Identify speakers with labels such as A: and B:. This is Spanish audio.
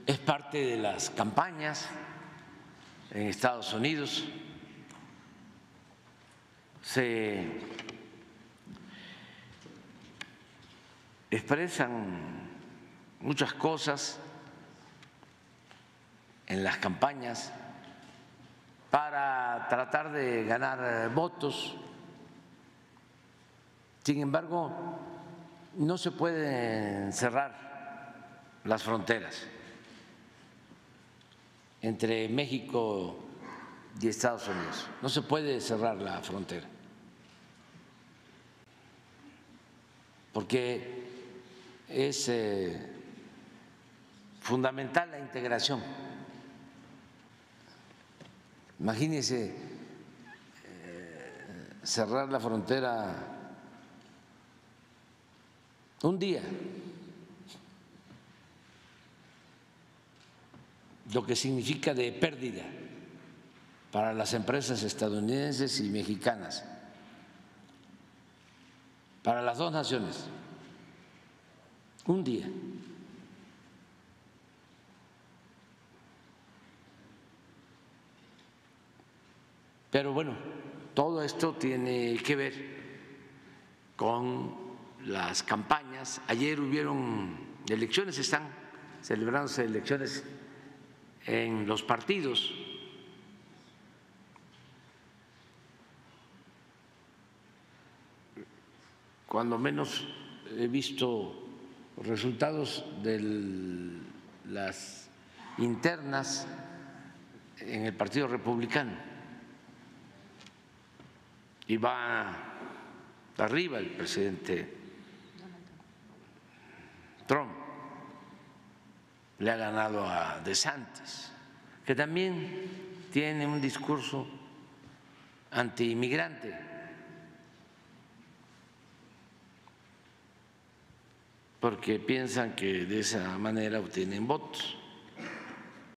A: es parte de las campañas en Estados Unidos. Se expresan muchas cosas en las campañas para tratar de ganar votos. Sin embargo, no se pueden cerrar las fronteras entre México y Estados Unidos. No se puede cerrar la frontera, porque es fundamental la integración. Imagínense cerrar la frontera un día, lo que significa de pérdida para las empresas estadounidenses y mexicanas, para las dos naciones, un día. Pero bueno, todo esto tiene que ver con las campañas. Ayer hubieron elecciones, están celebrándose elecciones en los partidos. Cuando menos he visto resultados de las internas en el Partido Republicano. Y va arriba el presidente Trump, le ha ganado a DeSantis, que también tiene un discurso antiinmigrante, porque piensan que de esa manera obtienen votos.